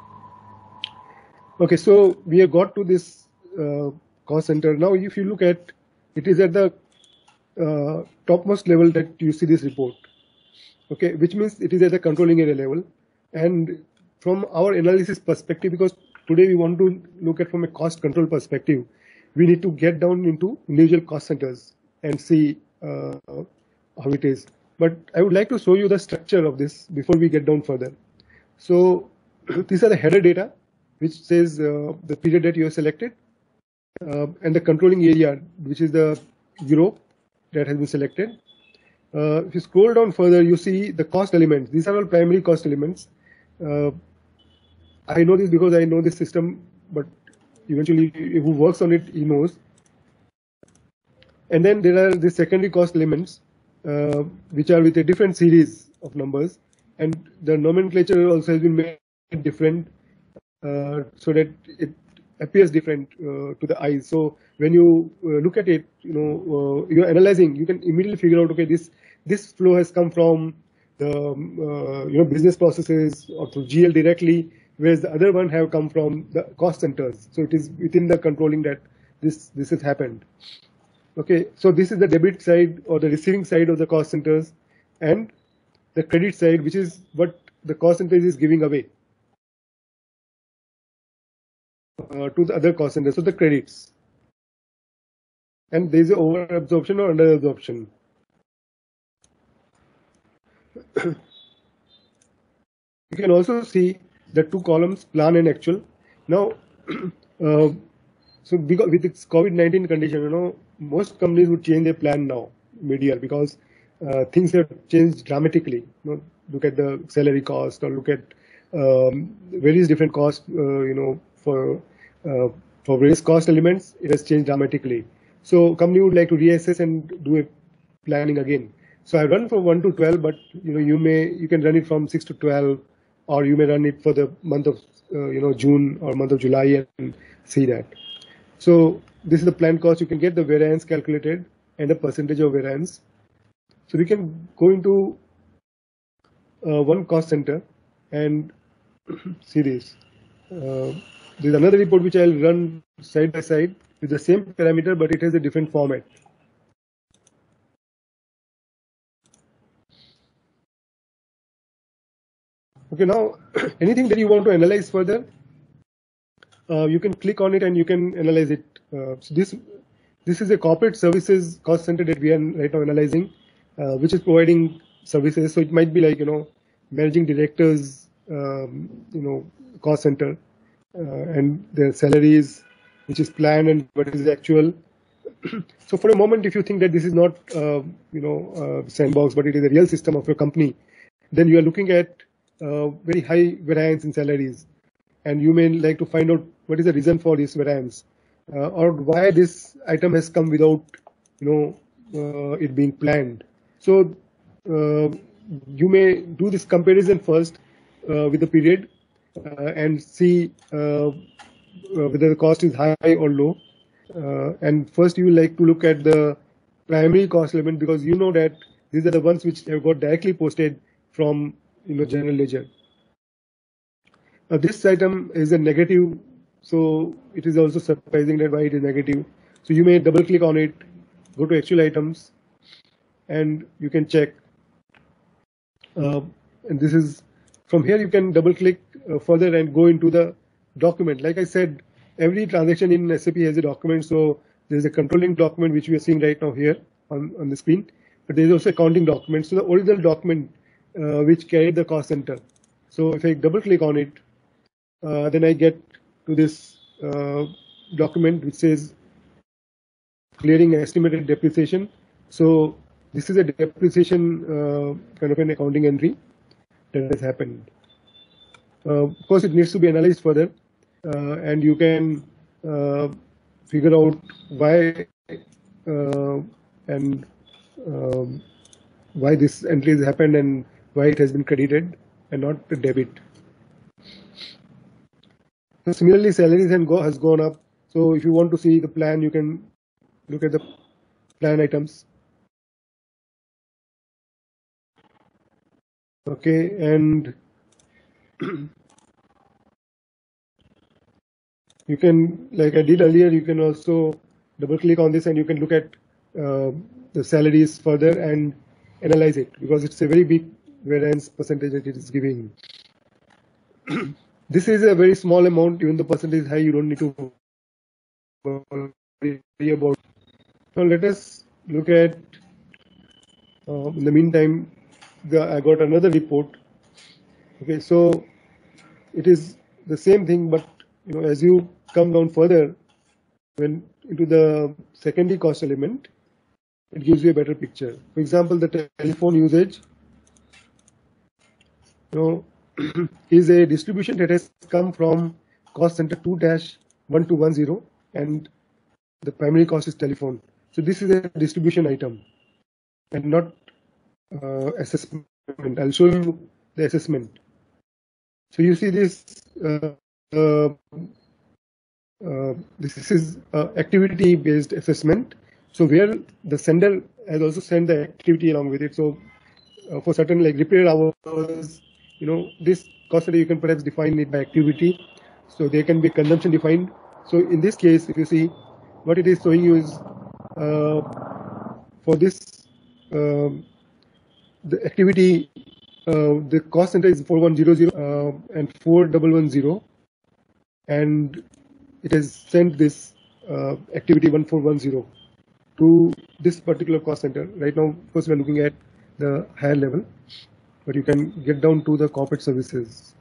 Okay, so we have got to this uh, cost center. Now if you look at, it is at the uh, topmost level that you see this report. Okay, which means it is at the controlling area level. And from our analysis perspective, because today we want to look at from a cost control perspective, we need to get down into individual cost centers and see uh, how it is. But I would like to show you the structure of this before we get down further. So these are the header data, which says uh, the period that you have selected, uh, and the controlling area, which is the Europe that has been selected. Uh, if you scroll down further, you see the cost elements. These are all primary cost elements. Uh, I know this because I know this system, but eventually who works on it, he knows. And then there are the secondary cost elements, uh, which are with a different series of numbers. And the nomenclature also has been made different uh, so that it appears different uh, to the eyes. So when you uh, look at it, you know, uh, you're analyzing, you can immediately figure out, okay, this this flow has come from the um, uh, you know business processes or through G L directly, whereas the other one have come from the cost centers. So it is within the controlling that this this has happened. Okay, so this is the debit side or the receiving side of the cost centers, and the credit side, which is what the cost center is giving away uh, to the other cost centers, so the credits. And there is an over absorption or under absorption. You can also see the two columns, plan and actual. Now, uh, so because with its COVID nineteen condition, you know, most companies would change their plan now, mid-year, because uh, things have changed dramatically. You know, look at the salary cost, or look at um, various different costs. Uh, you know, for uh, for various cost elements, it has changed dramatically. So, company would like to reassess and do a planning again. So I run from one to twelve, but you know, you may you can run it from six to twelve, or you may run it for the month of uh, you know June or month of July and see that. So this is the planned cost. You can get the variance calculated and the percentage of variance. So we can go into uh, one cost center and see this. Uh, there's another report which I'll run side by side with the same parameter, but it has a different format. Okay, now anything that you want to analyze further, uh, you can click on it and you can analyze it. Uh, so this this is a corporate services cost center that we are right now analyzing, uh, which is providing services. So it might be like you know managing directors, um, you know cost center, uh, and their salaries, which is planned and what is actual. So for a moment, if you think that this is not uh, you know uh, sandbox, but it is a real system of your company, then you are looking at Uh, very high variance in salaries, and you may like to find out what is the reason for this variance, uh, or why this item has come without you know uh, it being planned. So uh, you may do this comparison first uh, with the period uh, and see uh, whether the cost is high or low. Uh, and first you like to look at the primary cost element, because you know that These are the ones which have got directly posted from you know general ledger. Now this item is a negative, so it is also surprising that why it is negative. So you may double click on it, go to actual items, and you can check. Uh, and this is from here you can double click uh, further and go into the document. Like I said, every transaction in S A P has a document. So there's a controlling document which we are seeing right now here on, on the screen, but there's also accounting document. So the original document uh, which carried the cost center. So if I double click on it, uh, then I get to this uh, document which says clearing estimated depreciation. So this is a depreciation uh, kind of an accounting entry that has happened. Uh, of course, it needs to be analyzed further, uh, and you can uh, figure out why uh, and um, why this entry has happened and why it has been credited and not the debit. So similarly, salaries and go has gone up. So if you want to see the plan, you can look at the plan items. Okay, and you can, like I did earlier, you can also double click on this and you can look at uh, the salaries further and analyze it, because it's a very big variance percentage that it is giving. This is a very small amount, even the percentage is high, you don't need to worry about. Now let us look at, uh, in the meantime, the, I got another report. Okay, so it is the same thing, but you know, as you come down further, when into the secondary cost element, it gives you a better picture. For example, the telephone usage, you know, is a distribution that has come from cost center two dash one two one zero, and the primary cost is telephone. So this is a distribution item and not uh, assessment. I'll show you the assessment. So you see this. Uh, uh, uh, this is uh, activity-based assessment. So where the sender has also sent the activity along with it. So uh, for certain like repair hours, you know, this cost center you can perhaps define it by activity. So they can be consumption defined. So in this case, if you see, what it is showing you is uh, for this um, the activity, uh, the cost center is four one zero zero uh, and four one one zero, and it has sent this uh, activity one four one zero to this particular cost center. Right now, of course, we are looking at the higher level, but you can get down to the corporate services.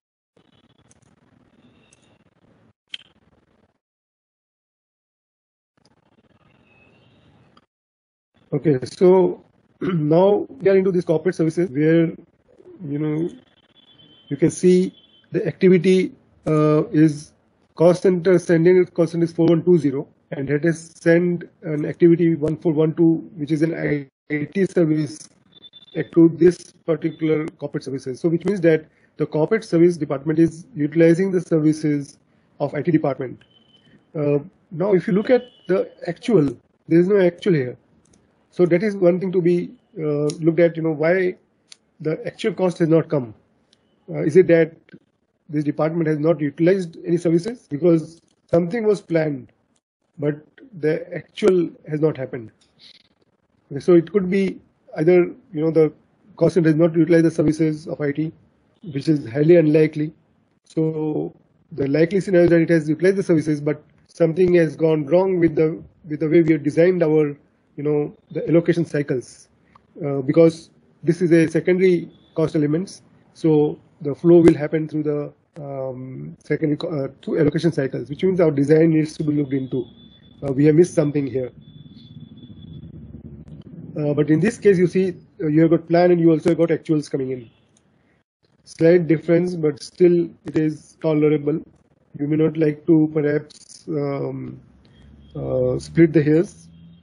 Okay, so now we are into these corporate services where you know you can see the activity uh, is cost center sending cost center is four one two zero, and it has sent an activity one four one two, which is an I T service to this particular corporate services. So which means that the corporate service department is utilizing the services of I T department. Uh, now, if you look at the actual, there is no actual here. So that is one thing to be uh, looked at. You know why the actual cost has not come. Uh, is it that this department has not utilized any services because something was planned, but the actual has not happened? Okay, so it could be either you know the cost center has not utilized the services of I T, which is highly unlikely. So the likely scenario is that it has utilized the services, but something has gone wrong with the with the way we have designed our you know the allocation cycles, uh, because this is a secondary cost elements. So the flow will happen through the um, secondary uh, through allocation cycles, which means our design needs to be looked into. Uh, we have missed something here. Uh, but in this case, you see, uh, you have got plan and you also got actuals coming in. Slight difference, but still it is tolerable. You may not like to perhaps um, uh, split the hairs.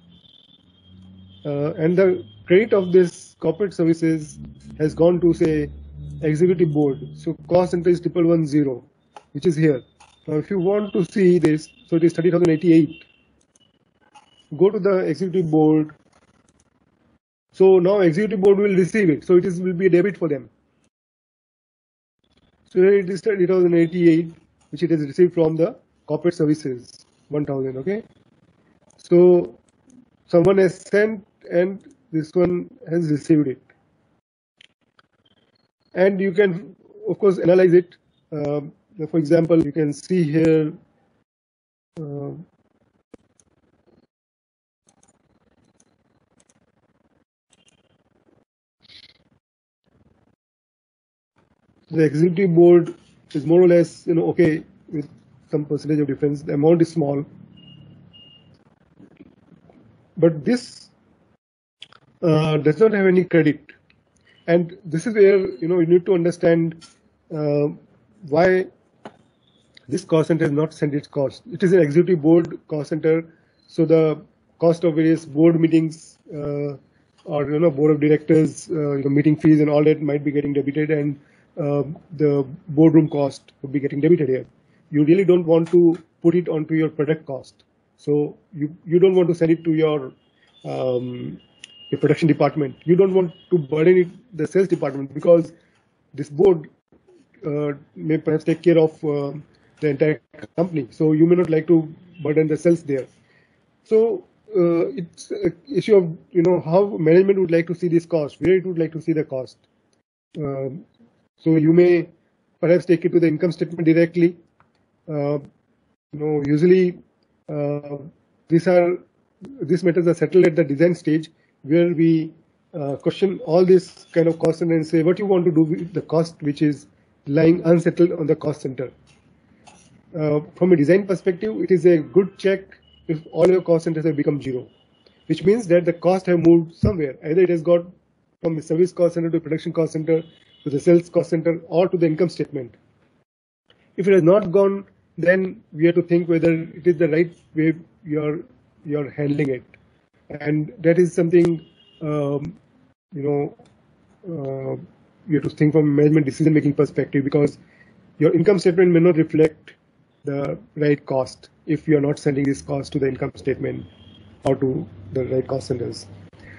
Uh, and the credit of this corporate services has gone to say executive board. So cost center is triple one zero, which is here. Now, if you want to see this, so it is thirty thousand eighty-eight. Go to the executive board. So now executive board will receive it. So it is will be a debit for them. So it is eight thousand eighty-eight, which it has received from the corporate services, one thousand. Okay. So someone has sent and this one has received it. And you can, of course, analyze it. Um, for example, you can see here. Uh, the executive board is more or less, you know, okay with some percentage of difference. The amount is small, but this uh, does not have any credit. And this is where, you know, you need to understand uh, why this cost center is not sent its cost. It is an executive board cost center, so the cost of various board meetings uh, or, you know, board of directors, uh, you know, meeting fees and all that might be getting debited, and uh, the boardroom cost would be getting debited here. You really don't want to put it onto your product cost. So you, you don't want to send it to your um, your production department. You don't want to burden it the sales department, because this board uh, may perhaps take care of uh, the entire company. So you may not like to burden the sales there. So uh, it's an issue of, you know, how management would like to see this cost, where it would like to see the cost. Um, so you may perhaps take it to the income statement directly. Uh, you know, usually uh, these are these matters are settled at the design stage, where we uh, question all this kind of cost and say what you want to do with the cost which is lying unsettled on the cost center. Uh, from a design perspective, it is a good check if all your cost centers have become zero, which means that the cost have moved somewhere. Either it has got from the service cost center to production cost center to the sales cost center or to the income statement. If it has not gone, then we have to think whether it is the right way you're you're handling it, and that is something um, you know uh, you have to think from a management decision making perspective, because your income statement may not reflect the right cost if you are not sending this cost to the income statement or to the right cost centers.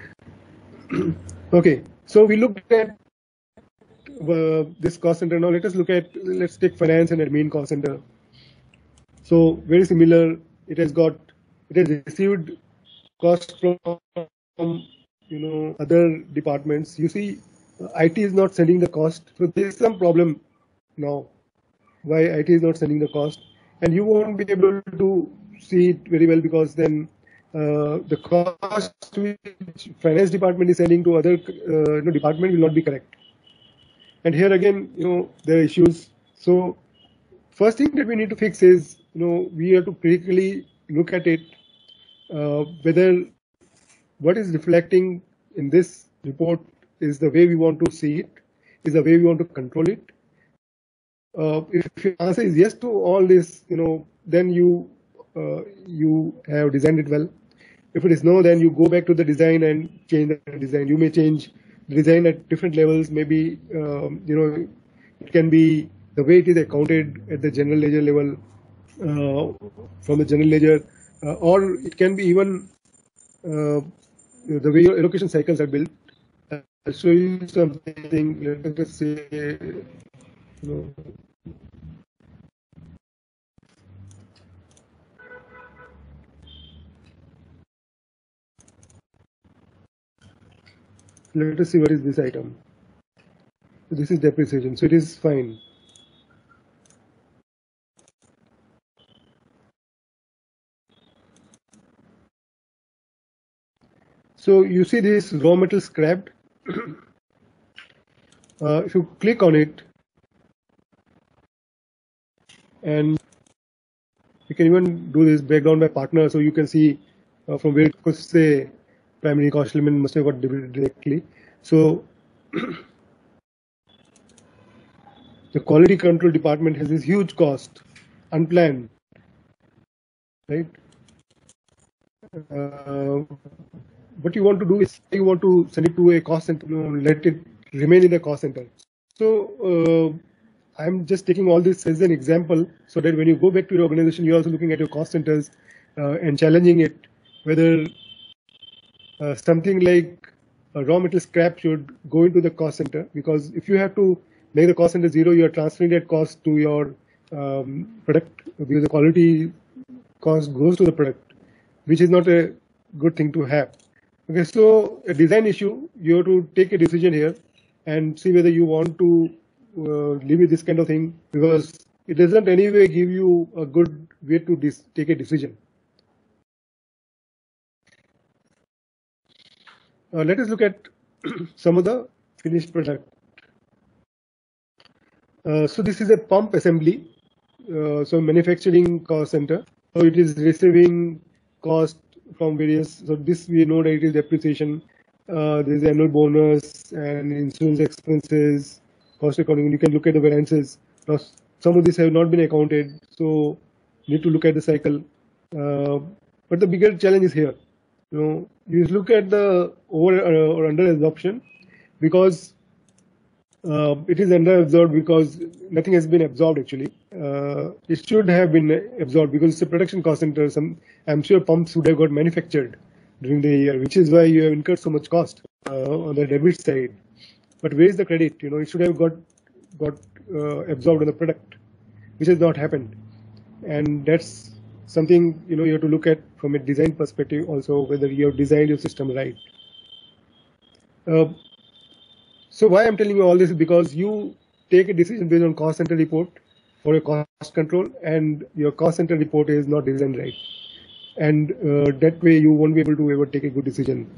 Okay, so we looked at uh, this cost center. Now let us look at, let's take finance and admin cost center. So very similar. It has got, it has received cost from, you know, other departments. You see, uh, I T is not sending the cost. So there is some problem now. Why I T is not sending the cost, and you won't be able to see it very well, because then uh, the cost which finance department is sending to other uh, you know, department will not be correct. And here again, you know, there are issues. So first thing that we need to fix is, you know, we have to critically look at it, uh, whether what is reflecting in this report is the way we want to see it, is the way we want to control it. Uh, if your answer is yes to all this, you know, then you uh, you have designed it well. If it is no, then you go back to the design and change the design. You may change the design at different levels. Maybe um, you know, it can be the way it is accounted at the general ledger level, uh, from the general ledger, uh, or it can be even uh, the way your allocation cycles are built. I'll show you something. Let us say, you know, let us see what is this item. So this is depreciation, so it is fine. So you see this raw metal scrapped. uh, if you click on it, and you can even do this breakdown by partner, so you can see uh, from where, of course, say primary cost element must have got debited directly. So the quality control department has this huge cost, unplanned, right? Uh, what you want to do is you want to send it to a cost center, you know, let it remain in the cost center. So uh, I'm just taking all this as an example, so that when you go back to your organization, you're also looking at your cost centers uh, and challenging it, whether uh, something like uh, raw material scrap should go into the cost center, because if you have to make the cost center zero, you are transferring that cost to your um, product, because the quality cost goes to the product, which is not a good thing to have. Okay, so a design issue, you have to take a decision here and see whether you want to uh, live with this kind of thing, because it doesn't anyway give you a good way to take a decision. Uh, let us look at some of the finished product. Uh, so this is a pump assembly. Uh, so manufacturing cost center. So it is receiving cost from various. So this we know that it is depreciation. Uh, there is annual bonus and insurance expenses, cost accounting. You can look at the variances. Now some of these have not been accounted, so you need to look at the cycle. Uh, but the bigger challenge is here. You know, you look at the over uh, or under absorption, because uh, it is under absorbed because nothing has been absorbed actually. Uh, it should have been absorbed because it's a production cost center. Some, I'm sure pumps would have got manufactured during the year, which is why you have incurred so much cost uh, on the debit side. But where is the credit? You know, it should have got got uh, absorbed in the product, which has not happened, and that's something, you know, you have to look at from a design perspective also, whether you have designed your system right. Uh, so why I'm telling you all this is because you take a decision based on cost center report for your cost control, and your cost center report is not designed right, and uh, that way you won't be able to ever take a good decision.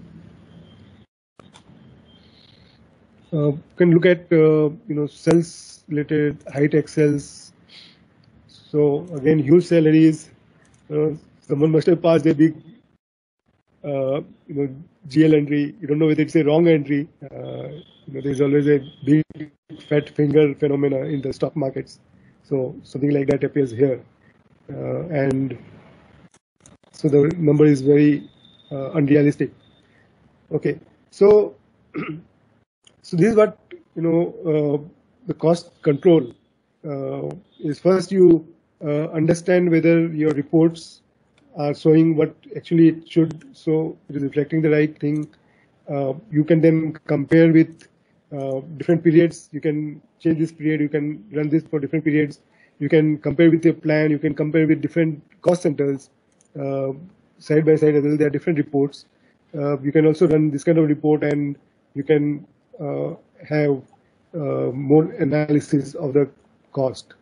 Uh, you can look at uh, you know, cells related high-tech cells. So again, huge salaries. Uh, someone must have passed a big, uh, you know, G L entry. You don't know whether it's a wrong entry. Uh, you know, there's always a big fat finger phenomena in the stock markets. So something like that appears here, uh, and so the number is very uh, unrealistic. Okay, so so this is what, you know, uh, the cost control uh, is. First you Uh, understand whether your reports are showing what actually it should, so it is reflecting the right thing. Uh, you can then compare with uh, different periods. You can change this period, you can run this for different periods. You can compare with your plan, you can compare with different cost centers uh, side by side as well. There are different reports. Uh, you can also run this kind of report, and you can uh, have uh, more analysis of the cost.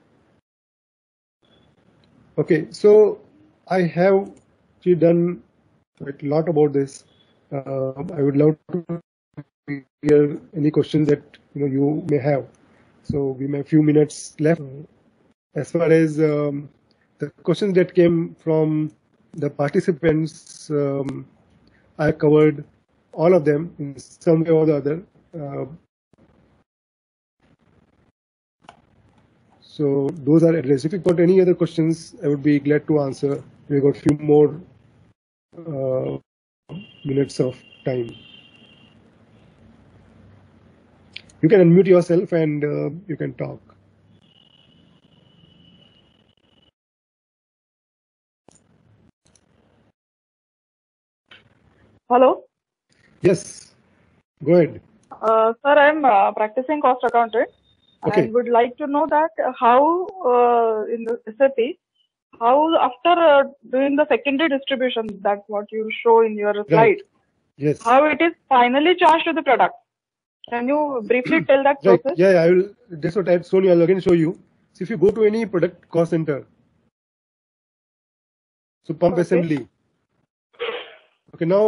Okay, so I have actually done quite a lot about this. Uh, I would love to hear any questions that, you know, you may have. So we may have a few minutes left. As far as um, the questions that came from the participants, um, I covered all of them in some way or the other. Uh, So those are addressed. If you've got any other questions, I would be glad to answer. We've got a few more uh, minutes of time. You can unmute yourself and uh, you can talk. Hello? Yes, go ahead. Uh, sir, I'm uh, practicing cost accountant. Okay. And would like to know that how uh, in the S A P, how after uh, doing the secondary distribution, that's what you show in your slide. Right. Yes. How it is finally charged to the product. Can you briefly tell that right. process? Yeah, I will. That's what I've shown you. I'll again show you. So if you go to any product cost center, so pump Okay. assembly. Okay, now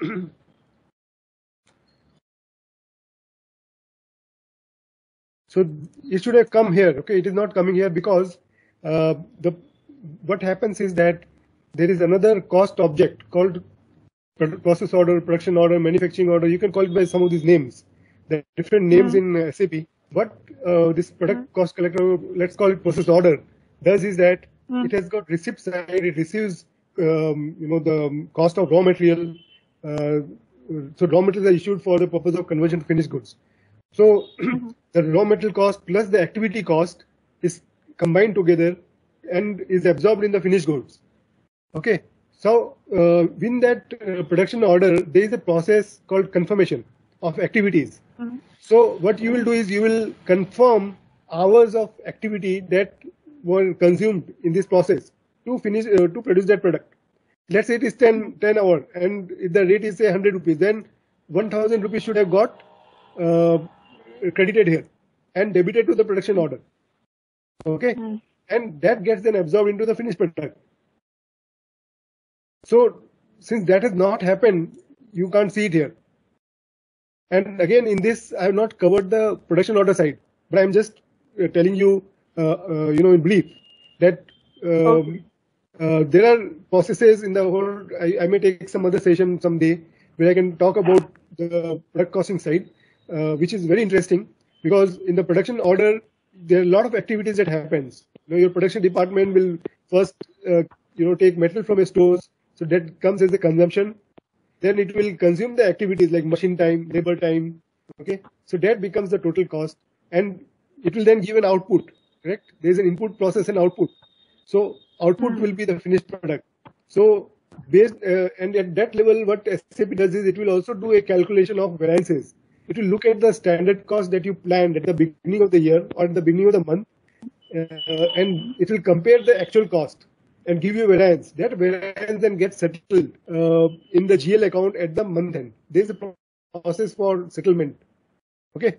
so it should have come here. Okay, it is not coming here because uh, the what happens is that there is another cost object called process order, production order, manufacturing order. You can call it by some of these names. There are different names mm. in S A P. What uh, this product mm. cost collector, let's call it process order, does is that mm. it has got receipt side. It receives um, you know, the cost of raw material. Uh, so raw materials are issued for the purpose of conversion to finished goods. So mm-hmm. the raw material cost plus the activity cost is combined together and is absorbed in the finished goods. Okay, So uh, in that uh, production order, there is a process called confirmation of activities. Mm-hmm. So what you will do is you will confirm hours of activity that were consumed in this process to finish uh, to produce that product. Let's say it is ten, ten hour, and if the rate is say one hundred rupees, then one thousand rupees should have got uh, credited here and debited to the production order. Okay, mm-hmm. And that gets then absorbed into the finished product. So since that has not happened, you can't see it here. And again, in this, I have not covered the production order side, but I'm just uh, telling you, uh, uh, you know, in brief that um, okay. uh, there are processes in the whole. I, I may take some other session someday where I can talk about the product costing side, uh, which is very interesting because in the production order, there are a lot of activities that happens. You know, your production department will first, uh, you know, take metal from your stores, so that comes as a consumption. Then it will consume the activities like machine time, labor time. Okay, so that becomes the total cost, and it will then give an output. Correct? There is an input, process, and output. So output mm-hmm. will be the finished product. So based uh, and at that level, what S A P does is it will also do a calculation of variances. It will look at the standard cost that you planned at the beginning of the year or at the beginning of the month, uh, and it will compare the actual cost and give you a variance. That variance then gets settled uh, in the G L account at the month end. There is a process for settlement. Okay.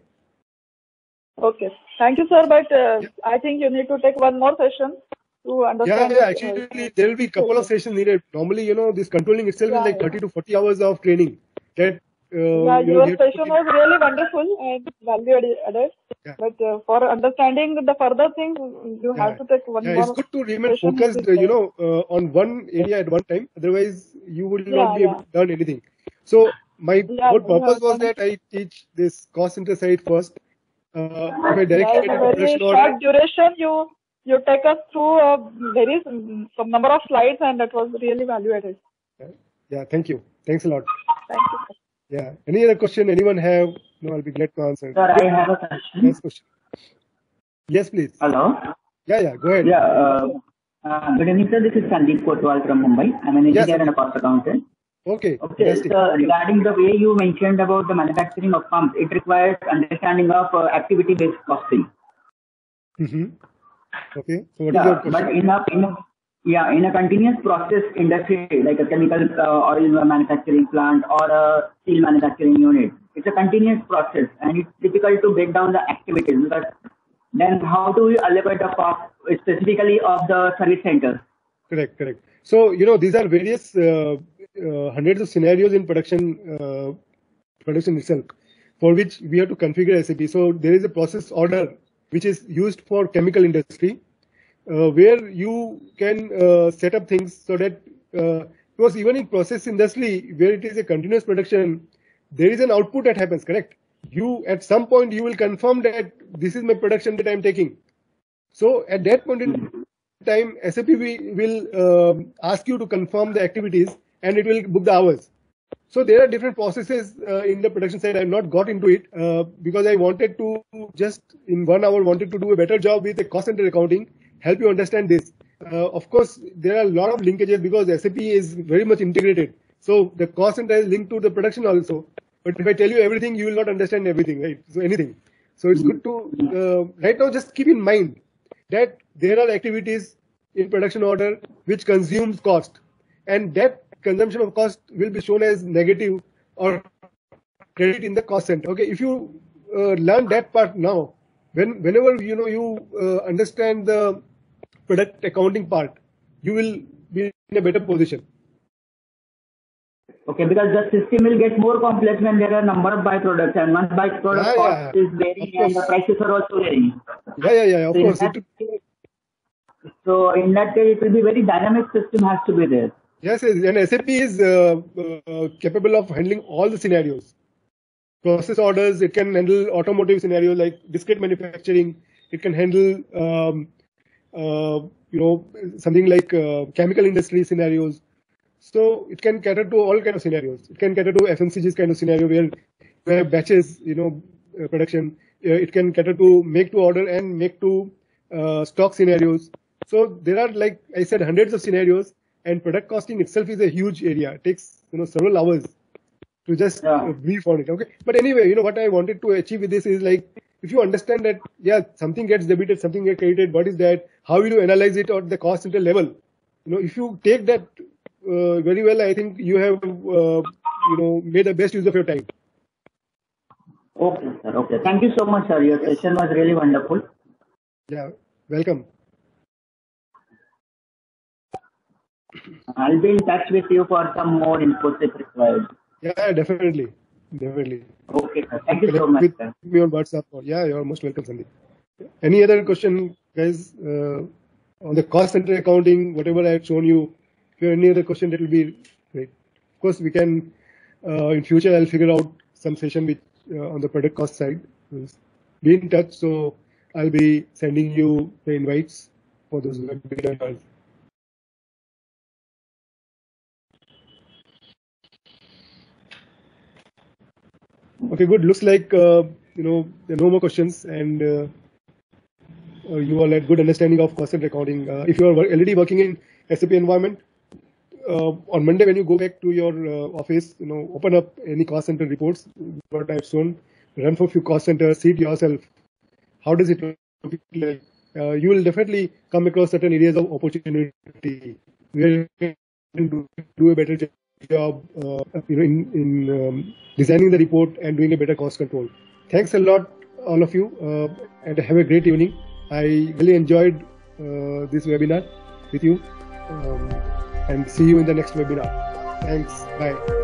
Okay. Thank you, sir. But uh, yeah. I think you need to take one more session to understand. Yeah, yeah. Actually, uh, there will be a couple of sessions needed. Normally, you know, this controlling itself yeah, is like yeah. thirty to forty hours of training. That uh, yeah, you your know, session was really wonderful and value added. Yeah. But uh, for understanding the further things, you yeah. have to take one yeah, more. It's good to remain focused, uh, you know, uh, on one area at one time. Otherwise, you will yeah, not be yeah. able to learn anything. So my yeah, whole purpose was that I teach this cost center side first. Uh, if I directly yeah, get very short order, duration, you you take us through a very some number of slides, and that was really value added. Yeah, yeah thank you. Thanks a lot. Thank you, sir. Yeah. Any other question anyone have? No, I'll be glad to answer. Sir, I have a question. Next question. Yes, please. Hello. Yeah, yeah. Go ahead. Yeah. Uh, uh, good evening, sir. This is Sandeep Kotwal from Mumbai. I'm an engineer yes. and a cost accountant. Okay. Okay. So regarding the way you mentioned about the manufacturing of pumps, it requires understanding of uh, activity-based costing. Mm-hmm. Okay. So what yeah, is your question? But in a, in a Yeah, in a continuous process industry, like a chemical uh, oil manufacturing plant or a steel manufacturing unit, it's a continuous process and it's difficult to break down the activities. But then how do we allocate the cost specifically of the service centers? Correct, correct. So, you know, these are various uh, uh, hundreds of scenarios in production, uh, production itself, for which we have to configure S A P. So there is a process order which is used for chemical industry. Uh, where you can uh, set up things so that, uh, because even in process industry, where it is a continuous production, there is an output that happens, correct? You, at some point, you will confirm that this is my production that I am taking. So at that point in time, S A P will uh, ask you to confirm the activities and it will book the hours. So there are different processes uh, in the production side. I have not got into it uh, because I wanted to just in one hour wanted to do a better job with the cost center accounting. Help you understand this. Uh, of course, there are a lot of linkages because S A P is very much integrated. So the cost center is linked to the production also. But if I tell you everything, you will not understand everything, right? So anything. So it's good to, uh, right now, just keep in mind that there are activities in production order which consumes cost. And that consumption of cost will be shown as negative or credit in the cost center. Okay, if you uh, learn that part now, when whenever you know you uh, understand the product accounting part, you will be in a better position. Okay, because the system will get more complex when there are a number of byproducts and one byproduct yeah, cost yeah, is varying and the prices are also varying. Yeah, yeah, yeah, of so course. In that, so in that case, it will be very dynamic system has to be there. Yes, and S A P is uh, uh, capable of handling all the scenarios. Process orders, it can handle automotive scenarios like discrete manufacturing. It can handle, um, uh, you know, something like uh, chemical industry scenarios. So it can cater to all kind of scenarios. It can cater to F M C G's kind of scenario where you have batches, you know, uh, production. Uh, it can cater to make to order and make to uh, stock scenarios. So there are, like I said, hundreds of scenarios. and product costing itself is a huge area. It takes, you know, several hours to just Yeah. uh, brief on it. Okay. But anyway, you know, what I wanted to achieve with this is like, if you understand that, yeah, something gets debited, something gets credited, what is that? How will you analyze it at the cost center level? You know, if you take that uh, very well, I think you have, uh, you know, made the best use of your time. Okay, sir. Okay. Thank you so much, sir. Your Yes. session was really wonderful. Yeah. Welcome. I'll be in touch with you for some more inputs if required. Yeah, definitely. Definitely. Okay, sir. Thank you so Connect much, with sir. me on WhatsApp. Yeah, you're most welcome, Sandeep. Any other question, guys, uh, on the cost center accounting, whatever I have shown you? If you have any other question, that will be great. Of course, we can, uh, in future, I'll figure out some session with, uh, on the product cost side. Be in touch. So I'll be sending you the invites for those webinars. Okay, good. Looks like, uh, you know, there are no more questions, and uh, uh, you all had good understanding of cost center accounting. Uh, if you are already working in S A P environment, uh, on Monday when you go back to your uh, office, you know, open up any cost center reports, what I've shown, run for a few cost centers, see it yourself. How does it look like? Uh, you will definitely come across certain areas of opportunity where you can do a better job, uh, you know, in, in um, designing the report and doing a better cost control. Thanks a lot, all of you, uh, and have a great evening. I really enjoyed uh, this webinar with you, um, and see you in the next webinar. Thanks. Bye.